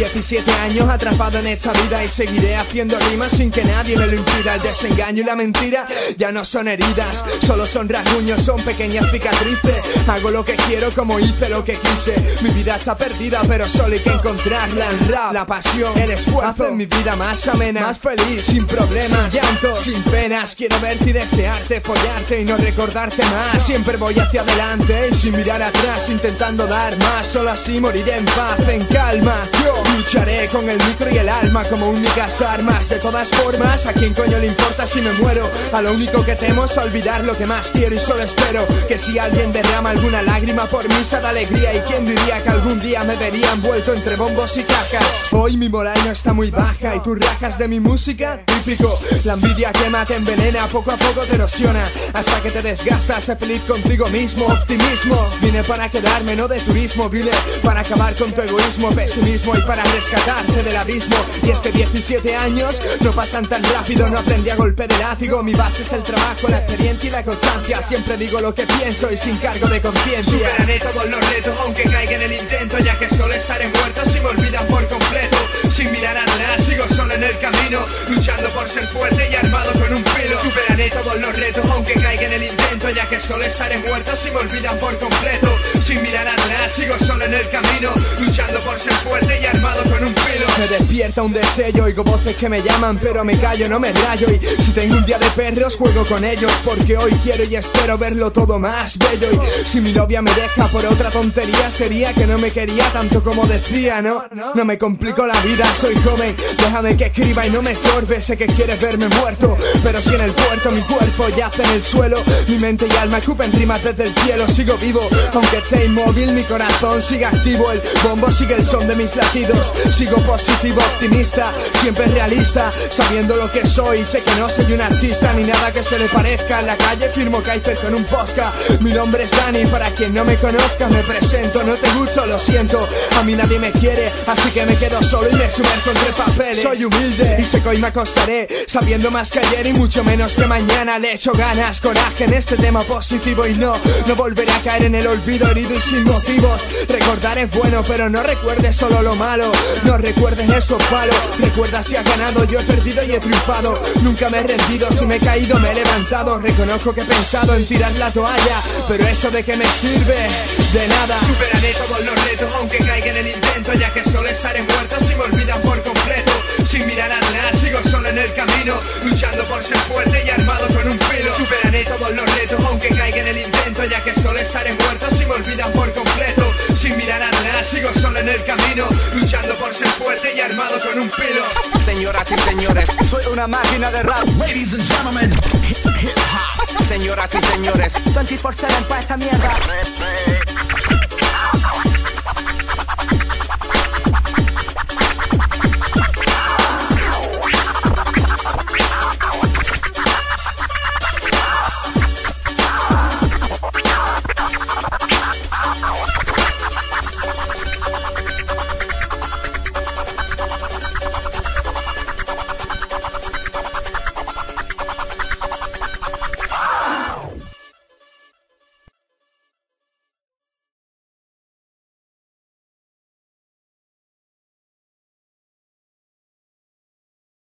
17 años atrapado en esta vida y seguiré haciendo rimas sin que nadie me lo impida. El desengaño y la mentira ya no son heridas, solo son rasguños, son pequeñas cicatrices. Hago lo que quiero como hice lo que quise. Mi vida está perdida pero solo hay que encontrarla. El rap, la pasión, el esfuerzo hacen mi vida más amena, más feliz, sin problemas, sin llantos, sin penas. Quiero verte y desearte, follarte y no recordarte más. Siempre voy hacia adelante y sin mirar atrás, intentando dar más. Solo así moriré en paz, en calma. Yo lucharé con el micro y el alma como únicas armas. De todas formas, ¿a quién coño le importa si me muero? A lo único que temo es olvidar lo que más quiero y solo espero que si alguien derrama alguna lágrima por mí sea de alegría. Y quién diría que algún día me vería envuelto entre bombos y cajas. Hoy mi moral no está muy baja y tú rajas de mi música, típico. La envidia quema, te envenena, poco a poco te erosiona hasta que te desgastas. Sé feliz contigo mismo, optimismo. Vine para quedarme, no de turismo. Vine para acabar con tu egoísmo, pesimismo y para rescatarte del abismo. Y es que 17 años no pasan tan rápido, no aprendí a golpe de látigo. Mi base es el trabajo, la experiencia y la constancia. Siempre digo lo que pienso y sin cargo de conciencia. Superaré todos los retos aunque caiga en el intento, ya que solo estaré muerto si me olvidan por completo. Sin mirar atrás sigo solo en el camino, luchando por ser fuerte y armado con un filo. Superaré todos los retos aunque caiga en el intento, ya que solo estaré muerto si me olvidan por completo. Sin mirar atrás sigo solo en el camino, luchando por ser fuerte y armado con un filo. Me despierta un deseo, oigo voces que me llaman pero me callo, no me rayo. Y si tengo un día de perros juego con ellos, porque hoy quiero y espero verlo todo más bello. Y si mi novia me deja por otra tontería, sería que no me quería tanto como decía. No me complico la vida, soy joven, déjame que escriba y no me estorbe. Sé que quieres verme muerto, pero si en el puerto mi cuerpo yace en el suelo, mi mente y alma escupen rimas desde el cielo. Sigo vivo, aunque esté inmóvil, mi corazón sigue activo. El bombo sigue el son de mis latidos. Sigo positivo, optimista, siempre realista, sabiendo lo que soy. Sé que no soy un artista ni nada que se le parezca. En la calle firmo Kaiser con un posca. Mi nombre es Dani, para quien no me conozca me presento. No te gusto, lo siento, a mí nadie me quiere, así que me quedo solo y me sumerjo entre papeles. Soy humilde y sé que hoy me acostaré sabiendo más que ayer y mucho menos que mañana. Le echo ganas, coraje en este tema positivo y no volveré a caer en el olvido herido y sin motivos. Recordar es bueno, pero no recuerdes solo lo malo. No recuerdes esos palos. Recuerda si has ganado, yo he perdido y he triunfado. Nunca me he rendido, si me he caído me he levantado. Reconozco que he pensado en tirar la toalla, pero eso de qué me sirve, de nada. Superaré todos los retos aunque caiga en el intento, ya que solo estaré muerto si me olvidan por completo. Sin mirar atrás sigo solo en el camino, luchando por ser fuerte y armado con un filo. Superaré todos los retos aunque caiga en el intento, ya que solo estaré muerto si me olvidan por completo. Sin mirar atrás sigo solo en el camino, luchando por ser fuerte y armado con un filo. Señoras y señores, soy una máquina de rap. Ladies and gentlemen, hip hop. Señoras y señores, 24/7 pa' esta mierda.